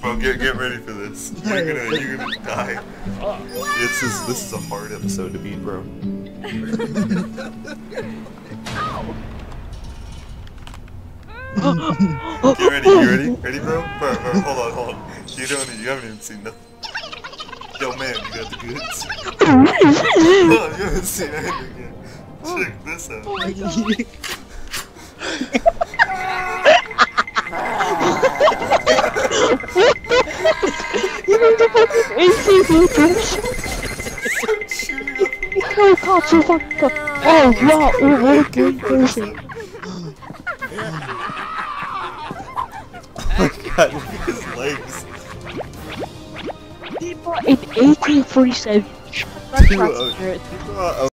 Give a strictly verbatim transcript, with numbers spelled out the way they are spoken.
Bro, get get ready for this. You're gonna you're gonna die. This is this is a hard episode to beat, bro. Get ready, you ready? Ready, bro? Bro, bro, hold on, hold on. You don't you haven't even seen nothing. Yo man, you got the goods. No, you haven't seen anything yet. Check this out. You know the fucking A C filters. Oh god, so fucked up. Oh wow, oh what a good person. Oh my god, look at his legs. He bought an A K forty-seven. Dude, uh, uh,